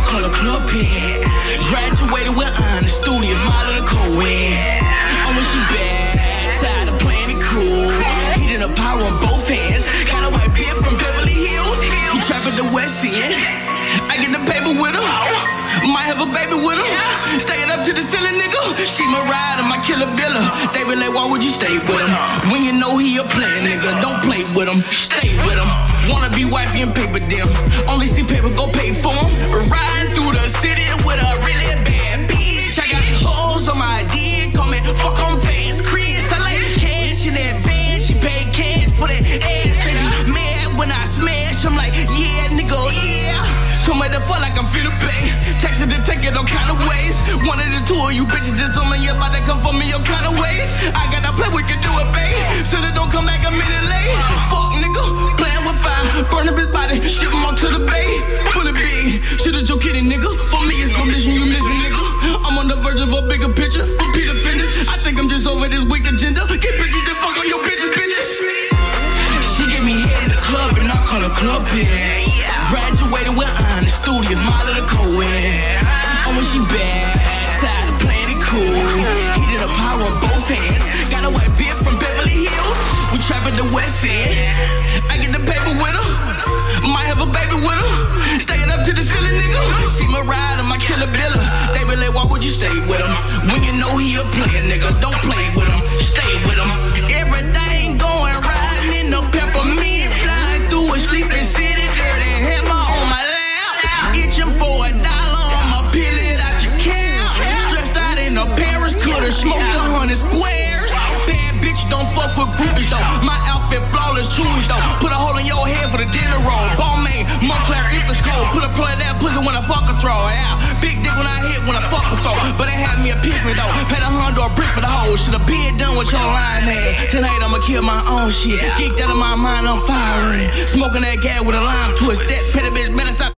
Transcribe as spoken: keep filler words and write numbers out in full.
call her club pin. Graduated with honors, studious, model the co-ed. Oh, when she bad, tired of playing it cool. Heating the power on both hands. Got a white bitch from Beverly Hills. You trap at the West End. I get the paper with her. Might have a baby with her. Staying up to the ceiling, nigga. She my rider, my killer biller. They be like, why would you stay with him? When you know he a player, nigga. Don't play with him. Stay with him. Wanna be wifey and paper dim. Only see paper, go pay for him. Riding through the city with a really bad bitch. I got hoes on my dick. Call me fuck on fans. Kris, I like cash in advance. She paid cash for that ass. They be mad when I smash. I'm like, yeah, nigga, yeah. Told me the fuck like I'm finna pay. Texted to take it all kind of ways. One of the two of you bitches just on me about to come for me all kind of ways. I gotta play, we can do it, babe. So they don't come back a minute late. Fuck, nigga, playing with fire. Burn up his body, ship him on to the bay. Bullet B, shooters your kitty, nigga. For me, it's no mission you missing, nigga. I'm on the verge of a bigger picture. Repeat offenders, I think I'm just over this weak agenda. Get bitches to fuck on your bitches, bitches. She get me head in the club and I call her club pin. Graduated with honors, studious, model the co-ed. Oh, when she bad, tired of playing it cool. Heated the power on both hands. Got a white bitch from Beverly Hills. We trap at the West End. I get the paper with her. Might have a baby with her. Staying up to the ceiling, nigga. She my rider, my killer biller. They be like, why would you stay with him? When you know he a player, nigga. Don't play with him. Stay with him. Everything going riding in the peppermint. Flying through a sleeping city. Dirty hammer on my lap. Itching for a dollar. I'ma peel it out your cap. Stressed out in the Paris. Coulda smoked a hundred squares. Bad bitch don't fuck with groupies though. My outfit flawless, chewy though. Put a hole in your head for the dinner roll. Balmain, Montclair, if it's cold. Put a plug in that pussy when I fuck a throw out. Big dick when I hit when I fuck a throw. But they had me a piffy though. Paid a hundred or a brick for the hole. Should've been done with your line head. Tonight I'ma kill my own shit. Geeked out of my mind, I'm firing. Smoking that gas with a lime twist. That petty bitch better stop.